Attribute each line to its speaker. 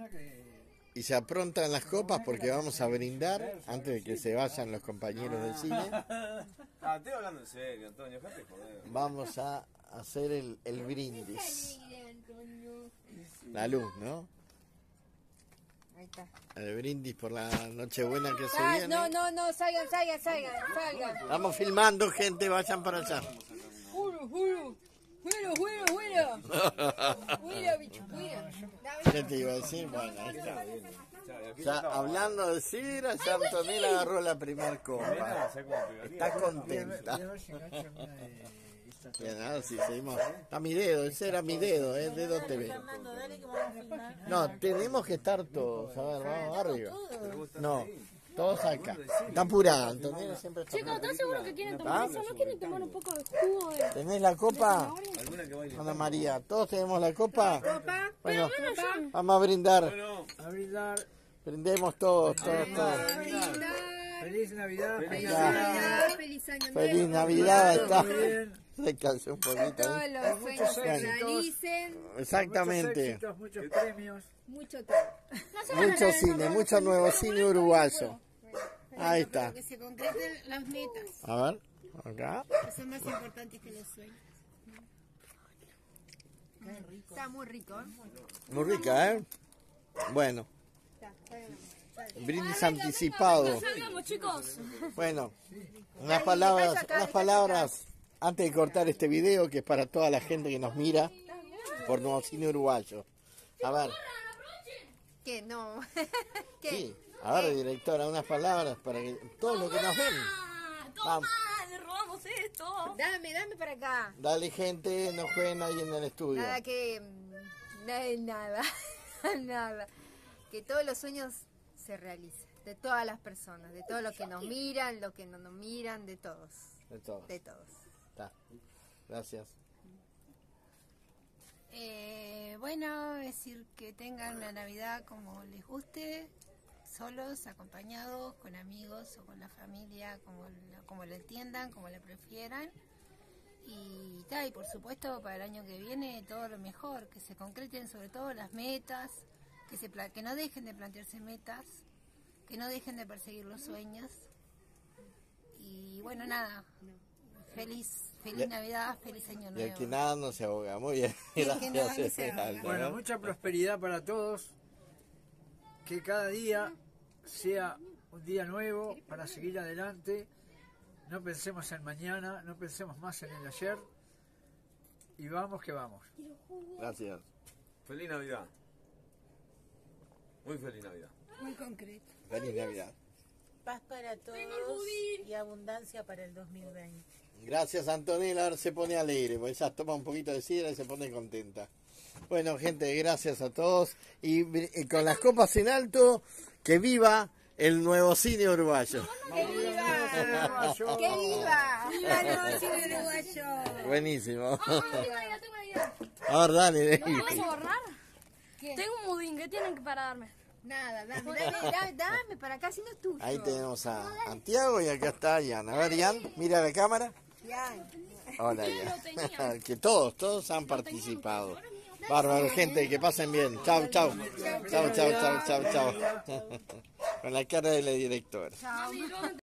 Speaker 1: Y se aprontan las copas porque vamos a brindar antes de que se vayan los compañeros del cine.
Speaker 2: Estoy hablando en serio, Antonio, déjate joder.
Speaker 1: Vamos a hacer el brindis. La luz, ¿no?
Speaker 3: Ahí está.
Speaker 1: El brindis por la Nochebuena que se viene.
Speaker 3: No, salgan.
Speaker 1: Estamos filmando, gente, vayan para allá.
Speaker 3: Juro, bicho,
Speaker 1: ¿Qué te iba a decir? Bueno, ahí está. Ya hablando de sidra, ya Antonella agarró la primer copa. Está contenta. Bien, ahora sí, seguimos. Está mi dedo, ese era mi dedo, dedo TV. No, tenemos que estar todos. A ver, vamos arriba. No, todos acá. Está apurada, Antonella siempre está
Speaker 4: Chicos,
Speaker 1: apurada.
Speaker 4: ¿estás seguro que quieren tomar eso? ¿No quieren tomar un poco de jugo de...?
Speaker 1: ¿Tenés la copa? Ana María, ¿todos tenemos la copa? Bueno, vamos a brindar. Brindemos todos.
Speaker 5: Feliz Navidad.
Speaker 3: Feliz año nuevo.
Speaker 1: Feliz Navidad, está. Se cansó un poquito.
Speaker 3: Todos los sueños se realicen.
Speaker 1: Exactamente.
Speaker 5: Muchos premios.
Speaker 3: Mucho todo.
Speaker 1: Mucho cine, mucho nuevo cine uruguayo. Ahí está.
Speaker 3: Que se concreten las metas,
Speaker 1: A ver, acá.
Speaker 3: que son más importantes que los sueños. Está muy rico, ¿eh?
Speaker 1: Muy rica, ¿eh? Bueno, brindis anticipado.
Speaker 4: Salgamos, chicos.
Speaker 1: Bueno, unas palabras antes de cortar este video, que es para toda la gente que nos mira por Nuevo Cine Uruguayo. A ver,
Speaker 3: ¿Qué? No. ¿Qué?
Speaker 1: sí, a ver, directora, unas palabras para que todos los que nos ven. Vamos.
Speaker 4: Le robamos esto.
Speaker 3: Dame para acá.
Speaker 1: Dale, gente, no jueguen ahí en el estudio.
Speaker 3: Nada que... Nada. Nada. Que todos los sueños se realicen. De todas las personas. De todos los que nos miran, los que no nos miran, de todos.
Speaker 1: De todos.
Speaker 3: De todos.
Speaker 1: Está. Gracias.
Speaker 6: Bueno, decir que tengan una Navidad como les guste, solos, acompañados, con amigos o con la familia, como lo entiendan, como lo prefieran. Y por supuesto para el año que viene todo lo mejor, que se concreten sobre todo las metas, que no dejen de plantearse metas, que no dejen de perseguir los sueños. Y bueno, nada, feliz Navidad, feliz Año
Speaker 1: Y
Speaker 6: Nuevo.
Speaker 1: aquí nada no se ahoga. Muy bien. Gracias, Esmeralda.
Speaker 5: Bueno, mucha prosperidad para todos. Que cada día sea un día nuevo para seguir adelante. No pensemos en mañana, no pensemos más en el ayer. Y vamos que vamos.
Speaker 1: Gracias.
Speaker 2: Feliz Navidad. Muy feliz Navidad.
Speaker 3: Muy concreto.
Speaker 1: Feliz Navidad.
Speaker 7: Paz para todos y abundancia para el 2020.
Speaker 1: Gracias, Antonella. Ahora se pone alegre, porque ella toma un poquito de sidra y se pone contenta. Bueno, gente, gracias a todos. Y con las copas en alto, que viva el nuevo cine uruguayo.
Speaker 3: ¡Que viva! ¡Que viva! ¡Viva el nuevo cine uruguayo!
Speaker 1: Buenísimo.
Speaker 4: Tengo una idea.
Speaker 1: A ver, dale.
Speaker 4: ¿Lo vamos a borrar? Tengo un budín, ¿qué tienen para darme?
Speaker 3: Nada, dame para acá, si no es tuyo.
Speaker 1: Ahí tenemos a Santiago y acá está Ian. A ver, Ian, mira la cámara. Hola, Ian. Que todos han participado. Bárbaro, gente, que pasen bien. Chau. Chau. Con la cara de la directora.